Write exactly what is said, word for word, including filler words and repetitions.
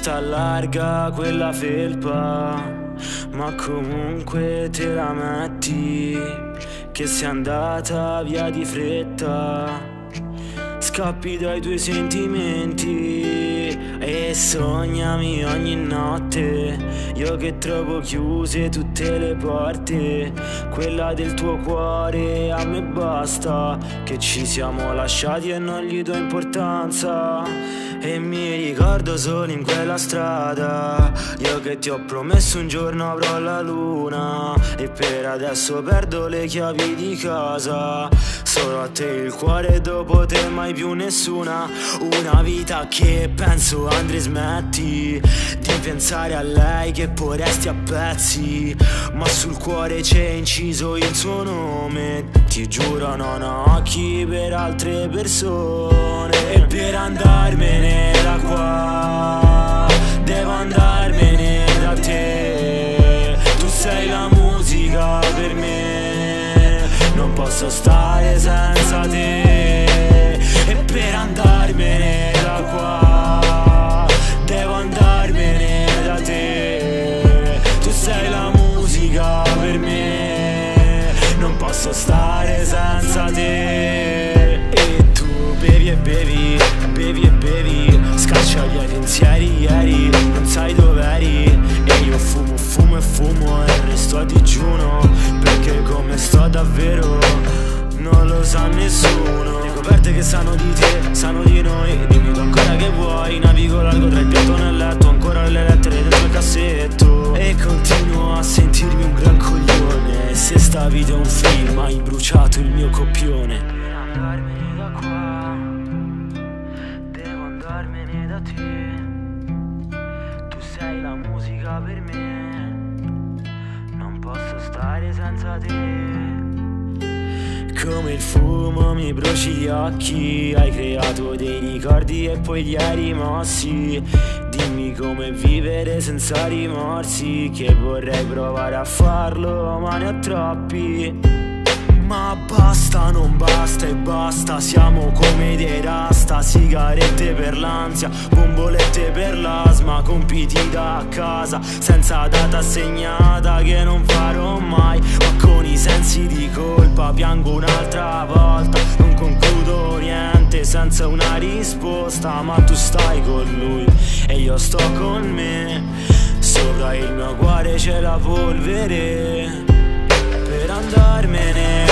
sta larga quella felpa, ma comunque te la metti, che sei andata via di fretta. Scappi dai tuoi sentimenti e sognami ogni notte, io che trovo chiuse tutte le porte. Quella del tuo cuore a me basta, che ci siamo lasciati e non gli do importanza. E mi ricordo solo in quella strada, io che ti ho promesso un giorno avrò la luna, e per adesso perdo le chiavi di casa. Solo a te il cuore, dopo te mai più nessuna. Una vita che penso Andre smetti di pensare a lei, che poi resti a pezzi, ma sul cuore c'è inciso il suo nome. Ti giuro non ho occhi per altre persone, e per andarmene da qua devo andarmene da te. Tu sei la musica per me, non posso stare senza te. E per andarmene da qua devo andarmene da te. Tu sei la musica per me, non posso stare senza te. E tu bevi e bevi, bevi e bevi, scaccia via i pensieri ieri, non sai dov'eri. E io fumo, fumo e fumo e resto a digiuno, perché come sto davvero non lo sa nessuno. Le coperte che sanno di te, sanno di noi, dimmi tu ancora che vuoi. Navigo largo tra il piatto nel letto, ancora le lettere dentro il cassetto, e continuo a sentirmi un gran coglione. Se sta vita è un film, hai bruciato il mio copione. Per andarmene da qua devo andarmene da te. Tu sei la musica per me, non posso stare senza te. Come il fumo mi bruci gli occhi, hai creato dei ricordi e poi li hai rimossi. Dimmi come vivere senza rimorsi, che vorrei provare a farlo ma ne ho troppi. Ma basta, non basta e basta, siamo come dei rasta. Sigarette per l'ansia, bombolette per l'asma, compiti da casa, senza data assegnata che non farò mai. Ma con i sensi di colpa piango un'altra volta, non concludo niente senza una risposta. Ma tu stai con lui e io sto con me, sopra il mio cuore c'è la polvere. Per andarmene